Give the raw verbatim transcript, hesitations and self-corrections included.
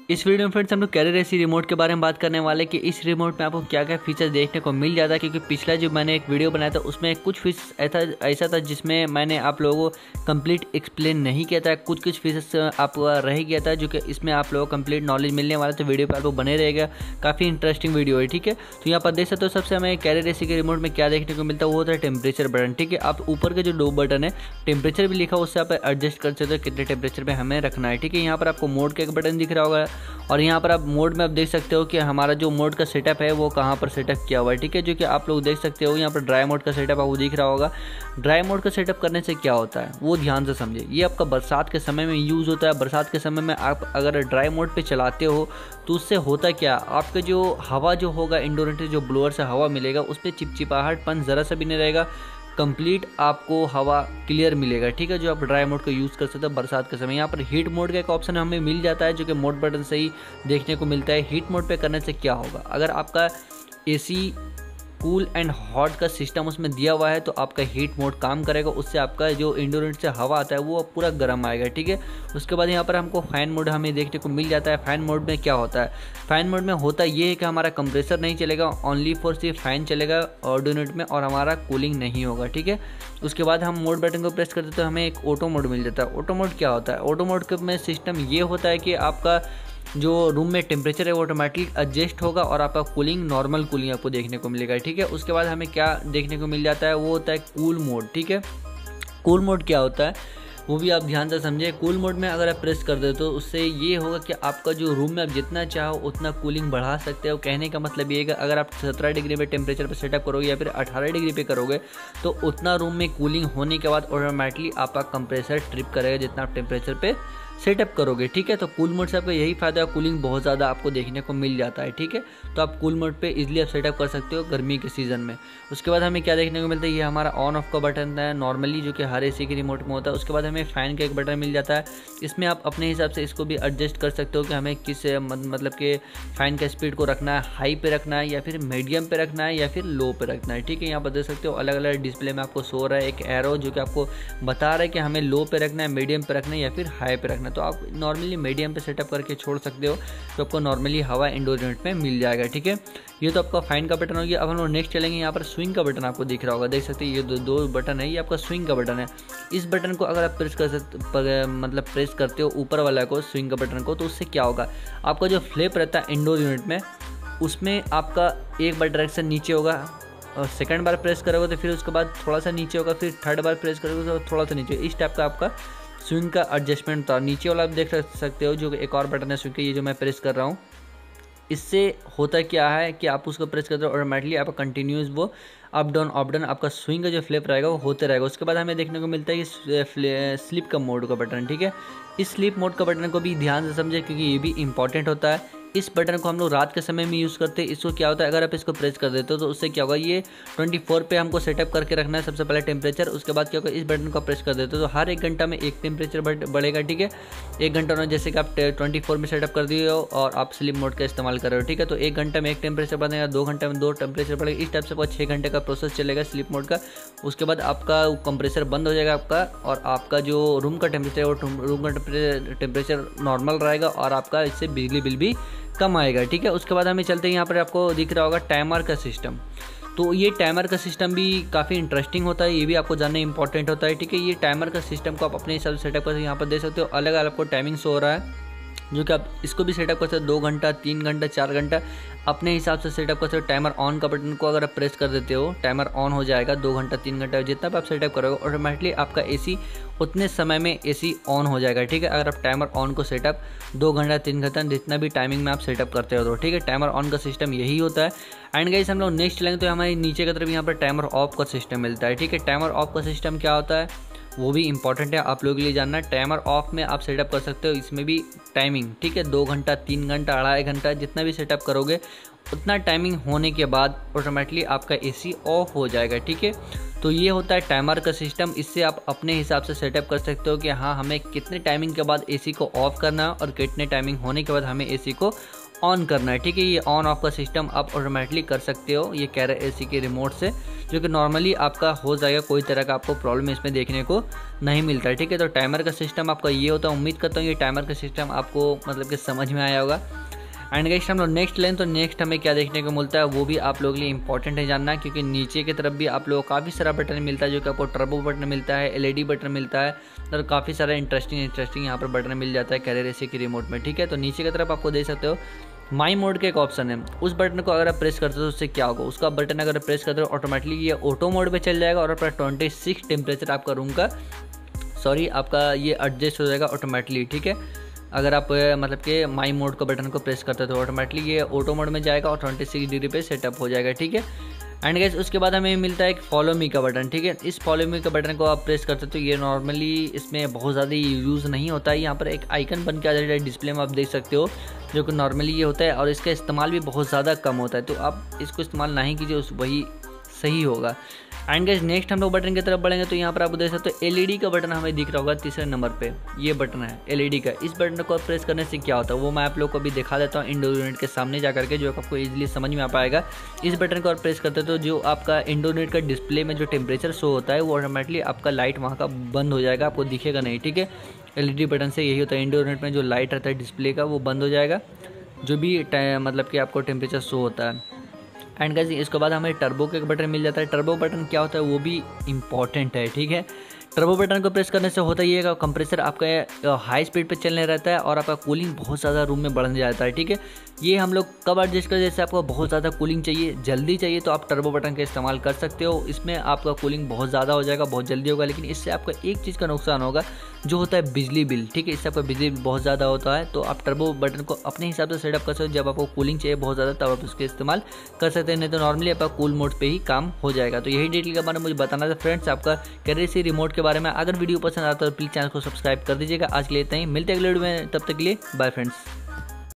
इस वीडियो में फ्रेंड्स हम लोग कैरियर एसी रिमोट के बारे में बात करने वाले कि इस रिमोट में आपको क्या क्या फीचर्स देखने को मिल जाता है। क्योंकि पिछला जो मैंने एक वीडियो बनाया था उसमें कुछ फीचर्स ऐसा ऐसा था जिसमें मैंने आप लोगों को कंप्लीट एक्सप्लेन नहीं किया था, कुछ कुछ फीचर्स आप रह गया था जो कि इसमें आप लोगों को कंप्लीट नॉलेज मिलने वाला। तो वीडियो पर आपको बने रहेगा, काफ़ी इंटरेस्टिंग वीडियो है। ठीक है, तो यहाँ पर देख सकते हो सबसे हमें कैरियर एसी के रिमोट में क्या देखने को मिलता है वो होता है टेम्परेचर बटन। ठीक है, आप ऊपर के जो दो बटन है टेम्परेचर भी लिखा उससे आप एडजस्ट कर सकते हो कितने टेम्परेचर पे हमें रखना है। ठीक है, यहाँ पर आपको मोड का एक बटन दिख रहा होगा और यहाँ पर आप मोड में आप देख सकते हो कि हमारा जो मोड का सेटअप है वो कहाँ पर सेटअप किया हुआ है। ठीक है, जो कि आप लोग देख सकते हो यहाँ पर ड्राई मोड का सेटअप आपको दिख रहा होगा। ड्राई मोड का सेटअप करने से क्या होता है वो ध्यान से समझे। ये आपका बरसात के समय में यूज़ होता है। बरसात के समय में आप अगर ड्राई मोड पे चलाते हो तो उससे होता क्या, आपका जो हवा जो होगा इंडोर जो ब्लोअर से हवा मिलेगा उस पर चिपचिपाहटपन ज़रा सा भी नहीं रहेगा, कंप्लीट आपको हवा क्लियर मिलेगा। ठीक है, जो आप ड्राई मोड का यूज़ कर सकते हो बरसात के समय। यहाँ पर हीट मोड का एक ऑप्शन हमें मिल जाता है जो कि मोड बटन से ही देखने को मिलता है। हीट मोड पे करने से क्या होगा, अगर आपका एसी कूल एंड हॉट का सिस्टम उसमें दिया हुआ है तो आपका हीट मोड काम करेगा, उससे आपका जो इंडोर यूनिट से हवा आता है वो पूरा गर्म आएगा। ठीक है, उसके बाद यहाँ पर हमको फैन मोड हमें देखने को मिल जाता है। फैन मोड में क्या होता है, फैन मोड में होता ये है कि हमारा कंप्रेसर नहीं चलेगा, ओनली फॉर सिर्फ फैन चलेगा ऑडियो यूनिट में और हमारा कूलिंग नहीं होगा। ठीक है, उसके बाद हम मोड बटन को प्रेस करते तो हमें एक ऑटो मोड मिल जाता है। ऑटो मोड क्या होता है, ऑटो मोड में सिस्टम ये होता है कि आपका जो रूम में टेम्परेचर है वो ऑटोमेटिक एडजस्ट होगा और आपका कूलिंग नॉर्मल कूलिंग आपको देखने को मिलेगा। ठीक है, उसके बाद हमें क्या देखने को मिल जाता है वो होता है कूल मोड। ठीक है, कूल मोड क्या होता है वो भी आप ध्यान से समझे। कूल मोड में अगर आप प्रेस कर दे तो उससे ये होगा कि आपका जो रूम में आप जितना चाहो उतना कूलिंग बढ़ा सकते हो। कहने का मतलब ये है कि अगर आप सत्रह डिग्री पे टेम्परेचर पे सेटअप करोगे या फिर अठारह डिग्री पे करोगे तो उतना रूम में कूलिंग होने के बाद ऑटोमेटिकली आपका कंप्रेसर ट्रिप करेगा जितना आप टेम्परेचर पे सेटअप करोगे। ठीक है, तो कूल मोड से आपका यही फायदा है, कूलिंग बहुत ज़्यादा आपको देखने को मिल जाता है। ठीक है, तो आप कूल मोड पे इजीली आप सेटअप कर सकते हो गर्मी के सीज़न में। उसके बाद हमें क्या देखने को मिलता है, ये हमारा ऑन ऑफ का बटन है नॉर्मली जो कि हर एसी के रिमोट में होता है। उसके बाद हमें फ़ैन का एक बटन मिल जाता है, इसमें आप अपने हिसाब से इसको भी एडजस्ट कर सकते हो कि हमें किस मतलब कि फ़ैन का स्पीड को रखना है, हाई पे रखना है या फिर मीडियम पे रखना है या फिर लो पे रखना है। ठीक है, यहाँ पर देख सकते हो अलग अलग डिस्प्ले में आपको शो रहा है एक एरो जो कि आपको बता रहा है कि हमें लो पे रखना है, मीडियम पे रखना है या फिर हाई पे रखना है। तो आप नॉर्मली मीडियम पे सेटअप करके छोड़ सकते हो तो आपको नॉर्मली हवा इंडोर यूनिट में मिल जाएगा। ठीक है, ये तो आपका फैन का बटन हो गया। अब हम लोग नेक्स्ट चलेंगे, यहाँ पर स्विंग का बटन आपको दिख रहा होगा, देख सकते हैं ये दो दो बटन है, ये आपका स्विंग का बटन है। इस बटन को अगर आप प्रेस कर सकते मतलब प्रेस करते हो ऊपर वाला को स्विंग का बटन को तो उससे क्या होगा, आपका जो फ्लिप रहता है इंडोर यूनिट में उसमें आपका एक बार डायरेक्शन नीचे होगा और सेकंड बार प्रेस करोगे तो फिर उसके बाद थोड़ा सा नीचे होगा, फिर थर्ड बार प्रेस करोगे तो थोड़ा सा नीचे। इस टाइप का आपका स्विंग का एडजस्टमेंट था। नीचे वाला आप देख सकते हो जो एक और बटन है स्विंग का, ये जो मैं प्रेस कर रहा हूँ, इससे होता क्या है कि आप उसको प्रेस करते हो ऑटोमेटिकली आपका कंटिन्यूस वो अप डाउन अप डाउन आपका स्विंग का जो फ्लिप रहेगा वो होते रहेगा। उसके बाद हमें देखने को मिलता है कि स्लिप का मोड का बटन। ठीक है, इस स्लिप मोड का बटन को भी ध्यान से समझे क्योंकि ये भी इंपॉर्टेंट होता है। इस बटन को हम लोग रात के समय में यूज़ करते हैं। इसको क्या होता है, अगर आप इसको प्रेस कर देते हो तो उससे क्या होगा, ये चौबीस पे हमको सेटअप करके रखना है सबसे पहले टेम्परेचर। उसके बाद क्या होगा, इस बटन को प्रेस कर देते हो तो हर एक घंटा में एक टेम्परेचर बढ़ेगा। ठीक है, एक घंटा में जैसे कि आप चौबीस में सेटअप कर दिए हो और आप स्लिप मोड का इस्तेमाल कर रहे हो। ठीक है, तो एक घंटा में एक टेम्परेचर बढ़ेगा, दो घंटे में दो टेम्परेचर बढ़ेगा। इस टाइप से आपका छः घंटे का प्रोसेस चलेगा स्लिप मोड का। उसके बाद आपका कंप्रेसर बंद हो जाएगा आपका और आपका जो रूम का टेम्परेचर है वो रूम का टेम्परेचर नॉर्मल रहेगा और आपका इससे बिजली बिल भी कम आएगा। ठीक है, उसके बाद हमें चलते हैं, यहाँ पर आपको दिख रहा होगा टाइमर का सिस्टम। तो ये टाइमर का सिस्टम भी काफ़ी इंटरेस्टिंग होता है, ये भी आपको जानना इंपॉर्टेंट होता है। ठीक है, ये टाइमर का सिस्टम को आप अपने हिसाब से सेटअप करते हैं। यहाँ पर देख सकते हो अलग अलग आपको टाइमिंग शो हो रहा है जो कि आप इसको भी सेटअप कर सकते हो, दो घंटा तीन घंटा चार घंटा अपने हिसाब से सेटअप कर सकते हो। टाइमर ऑन का बटन को अगर आप प्रेस कर देते हो टाइमर ऑन हो जाएगा, दो घंटा तीन घंटा जितना भी आप सेटअप करोगे ऑटोमेटिकली आपका एसी उतने समय में एसी ऑन हो जाएगा। ठीक है, अगर आप टाइमर ऑन को सेटअप दो घंटा तीन घंटा जितना भी टाइमिंग में आप सेटअप करते हो तो ठीक है, टाइमर ऑन का सिस्टम यही होता है। एंड गाइस हम लोग नेक्स्ट चलेंगे तो हमारी नीचे की तरफ यहाँ पर टाइमर ऑफ का सिस्टम मिलता है। ठीक है, टाइमर ऑफ का सिस्टम क्या होता है वो भी इंपॉर्टेंट है आप लोगों के लिए जानना। टाइमर ऑफ में आप सेटअप कर सकते हो, इसमें भी टाइमिंग ठीक है, दो घंटा तीन घंटा अढ़ाई घंटा जितना भी सेटअप करोगे उतना टाइमिंग होने के बाद ऑटोमेटिकली आपका एसी ऑफ हो जाएगा। ठीक है, तो ये होता है टाइमर का सिस्टम। इससे आप अपने हिसाब से सेटअप कर सकते हो कि हाँ हमें कितने टाइमिंग के बाद एसी को ऑफ करना है और कितने टाइमिंग होने के बाद हमें एसी को ऑन करना है, ठीक है। ये ऑन ऑफ का सिस्टम आप ऑटोमेटिकली कर सकते हो ये कैरियर एसी के रिमोट से, जो कि नॉर्मली आपका हो जाएगा, कोई तरह का आपको प्रॉब्लम इसमें देखने को नहीं मिलता है, ठीक है। तो टाइमर का सिस्टम आपका ये होता है। उम्मीद करता हूँ ये टाइमर का सिस्टम आपको मतलब कि समझ में आया होगा। एंड गाइस हम लोग नेक्स्ट लें तो नेक्स्ट हमें क्या देखने को मिलता है वो भी आप लोगों के लिए इंपॉर्टेंट है जानना, क्योंकि नीचे की तरफ भी आप लोगों को काफ़ी सारा बटन मिलता है, जो कि आपको टर्बो बटन मिलता है, एलईडी बटन मिलता है, और काफ़ी सारा इंटरेस्टिंग इंटरेस्टिंग यहाँ पर बटन मिल जाता है कैरियर एसी की रिमोट में, ठीक है। तो नीचे की तरफ आपको देख सकते हो माई मोड का एक ऑप्शन है, उस बटन को अगर आप प्रेस करते हो तो उससे क्या होगा, उसका बटन अगर प्रेस करते हो ऑटोमेटिकली ये ऑटो मोड पे चल जाएगा और अपना ट्वेंटी सिक्स टेम्परेचर आपका रूम का सॉरी आपका ये एडजस्ट हो जाएगा ऑटोमेटिकली, ठीक है। अगर आप मतलब कि माई मोड का बटन को प्रेस करते हो तो ऑटोमेटिकली ये ऑटो मोड में जाएगा और ट्वेंटी सिक्स डिग्री पे सेटअप हो जाएगा, ठीक है। एंड गाइस उसके बाद हमें मिलता है एक फॉलो मी का बटन, ठीक है। इस फॉलो मी का बटन को आप प्रेस करते हो तो ये नॉर्मली इसमें बहुत ज़्यादा यूज़ नहीं होता है, यहाँ पर एक आइकन बन के आ जाता है डिस्प्ले में, आप देख सकते हो, जो कि नॉर्मली ये होता है और इसका इस्तेमाल भी बहुत ज़्यादा कम होता है, तो आप इसको इस्तेमाल नहीं कीजिए, उस वही सही होगा। एंड गाइस नेक्स्ट हम लोग बटन की तरफ बढ़ेंगे तो यहाँ पर आप देख सकते हो एलईडी का बटन हमें दिख रहा होगा तीसरे नंबर पे, ये बटन है एलईडी का। इस बटन को प्रेस करने से क्या होता है वो मैं आप लोग को अभी दिखा देता हूँ इंडोर यूनिट के सामने जा करके, जो आपको इजीली समझ में आ पाएगा। इस बटन को आप प्रेस करते हो तो जो आपका इंडोर यूनिट का डिस्प्ले में जो टेम्परेचर शो होता है वो ऑटोमेटिकली आपका लाइट वहाँ का बंद हो जाएगा, आपको दिखेगा नहीं, ठीक है। एलईडी बटन से यही होता है, इंडोर यूनिट में जो लाइट रहता है डिस्प्ले का वो बंद हो जाएगा, जो भी मतलब कि आपको टेम्परेचर शो होता है। एंड गाइस इसके बाद हमें टर्बो का एक बटन मिल जाता है। टर्बो बटन क्या होता है वो भी इंपॉर्टेंट है, ठीक है। टर्बो बटन को प्रेस करने से होता ही है कंप्रेसर आपका हाई स्पीड पे चलने रहता है और आपका कूलिंग बहुत ज़्यादा रूम में बढ़ जाता है, ठीक है। ये हम लोग कब एडजस्ट कर, जैसे आपको बहुत ज़्यादा कूलिंग चाहिए, जल्दी चाहिए तो आप टर्बो बटन का इस्तेमाल कर सकते हो, इसमें आपका कूलिंग बहुत ज़्यादा हो जाएगा, बहुत जल्दी होगा। लेकिन इससे आपका एक चीज़ का नुकसान होगा जो होता है बिजली बिल, ठीक है। इससे आपका बिजली बिल बहुत ज़्यादा होता है, तो आप टर्बो बटन को अपने हिसाब से सेटअप कर सकते हो। जब आपको कूलिंग चाहिए बहुत ज़्यादा तब आप उसके इस्तेमाल कर सकते हैं, नहीं तो नॉर्मली आपका कूल मोड पे ही काम हो जाएगा। तो यही डिटेल के बारे में मुझे बताना था फ्रेंड्स आपका कैरियर एसी रिमोट के बारे में। अगर वीडियो पसंद आता है तो प्लीज़ चैनल को सब्सक्राइब कर दीजिएगा। आज के लिए इतना ही, मिलते हैं अगले वीडियो में, तब तक के लिए बाय फ्रेंड्स।